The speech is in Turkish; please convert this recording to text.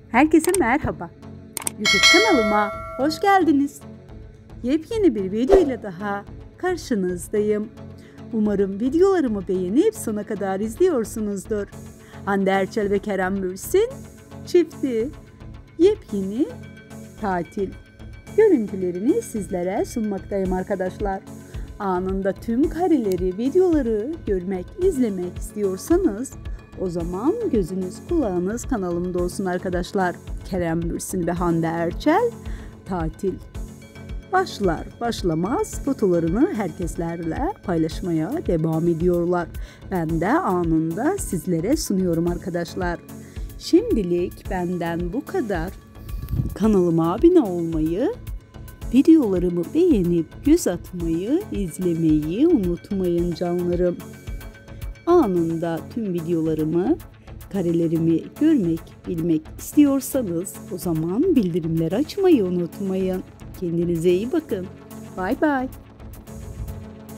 Herkese merhaba. YouTube kanalıma hoş geldiniz. Yepyeni bir video ile daha karşınızdayım. Umarım videolarımı beğenip sona kadar izliyorsunuzdur. Hande Erçel ve Kerem Bürsin çifti yepyeni tatil görüntülerini sizlere sunmaktayım arkadaşlar. Anında tüm kareleri, videoları görmek, izlemek istiyorsanız o zaman gözünüz kulağınız kanalımda olsun arkadaşlar. Kerem Bürsin ve Hande Erçel tatil başlar başlamaz fotolarını herkeslerle paylaşmaya devam ediyorlar. Ben de anında sizlere sunuyorum arkadaşlar. Şimdilik benden bu kadar. Kanalıma abone olmayı, videolarımı beğenip göz atmayı, izlemeyi unutmayın canlarım. Anında tüm videolarımı, karelerimi görmek, bilmek istiyorsanız o zaman bildirimleri açmayı unutmayın. Kendinize iyi bakın. Bay bay.